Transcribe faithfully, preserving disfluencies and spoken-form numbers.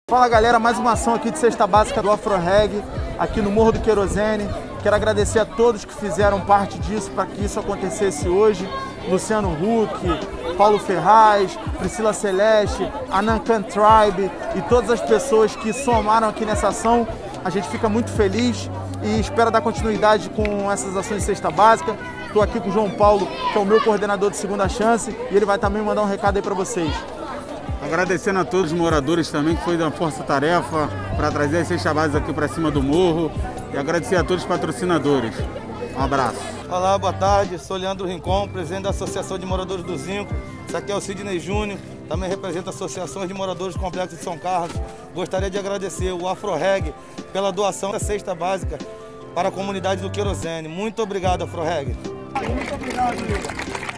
Fala galera, mais uma ação aqui de cesta básica do Afro-Reg, aqui no Morro do Querosene. Quero agradecer a todos que fizeram parte disso para que isso acontecesse hoje. Luciano Huck, Paulo Ferraz, Priscila Celeste, Anancan Tribe e todas as pessoas que somaram aqui nessa ação. A gente fica muito feliz e espera dar continuidade com essas ações de cesta básica. Estou aqui com o João Paulo, que é o meu coordenador de Segunda Chance, e ele vai também mandar um recado aí para vocês. Agradecendo a todos os moradores também, que foi da força-tarefa para trazer as cestas básicas aqui para cima do morro. E agradecer a todos os patrocinadores. Um abraço. Olá, boa tarde. Sou Leandro Rincon, presidente da Associação de Moradores do Zinco. Isso aqui é o Sidney Júnior, também representa associações de moradores do Complexo de São Carlos. Gostaria de agradecer o Afro-Reg pela doação da cesta básica para a comunidade do Querosene. Muito obrigado, Afro-Reg. Muito obrigado.